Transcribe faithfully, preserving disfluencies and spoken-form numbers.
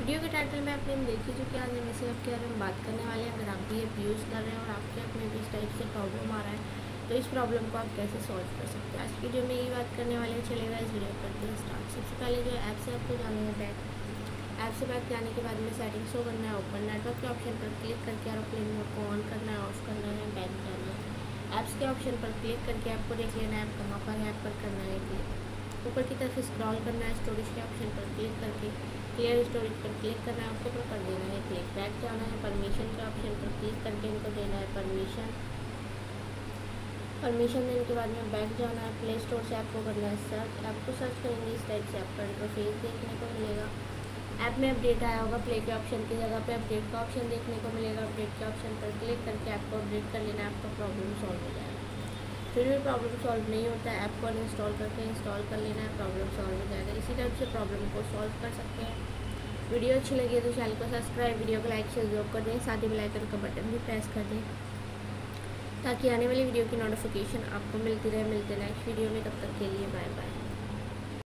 Video के title में आपने देख ही चुके हैं। आज हम इसी ऐप के बारे में बात करने वाले हैं। अगर आप भी ऐप यूज़ कर रहे हैं और आपके ऐप में भी इस टाइप से प्रॉब्लम आ रहा है तो इस प्रॉब्लम को आप कैसे सॉल्व कर सकते हैं, आज की वीडियो में यही बात करने वाले हैं। चलेगा इस वीडियो करते हैं स्टार्ट। सबसे पहले जो ऐप से आपको जाना है बैक। ऐप से बैक जाने के बाद में सेटिंग्स को करना है ओपन। नेटवर्क के ऑप्शन पर क्लिक करके एरोप्लेन मोड को ऑन करना है, ऑफ करना है, बैक जाना है। ऐप्स के ऑप्शन पर क्लिक करके आपको देख लेना है ऐप कहाँ पर है, ऐप पर करना है क्लिक। ऊपर की तरफ स्क्रॉल करना है, स्टोरेज के ऑप्शन पर क्लिक करके क्लियर स्टोरेज पर क्लिक करना है, उसके ऊपर कर देना है क्लिक। बैक जाना है, परमिशन के ऑप्शन पर क्लिक करके इनको देना है परमिशन। परमिशन देने के बाद में बैक जाना है, प्ले स्टोर से ऐप को करना है सर्च। ऐप को सर्च करेंगे इस टाइप से आपका इंटरफेस देखने को मिलेगा। ऐप में अपडेट आया होगा, प्ले के ऑप्शन की जगह पे अपडेट का ऑप्शन देखने को मिलेगा। अपडेट के ऑप्शन पर क्लिक करके ऐप को अपडेट कर लेना, आपका प्रॉब्लम सॉल्व हो जाएगा। फिर भी प्रॉब्लम सॉल्व नहीं होता है, ऐप को अनइंस्टॉल करके इंस्टॉल कर लेना है, प्रॉब्लम सॉल्व हो जाएगा। इसी टाइप से प्रॉब्लम को सॉल्व कर सकते हैं। वीडियो अच्छी लगी है तो चैनल को सब्सक्राइब, वीडियो को लाइक शेयर जरूर कर दें, साथ ही बेल आइकन का बटन भी प्रेस कर दें ताकि आने वाली वीडियो की नोटिफिकेशन आपको मिलती रहे। मिलते नेक्स्ट वीडियो में, तब तक के लिए बाय बाय।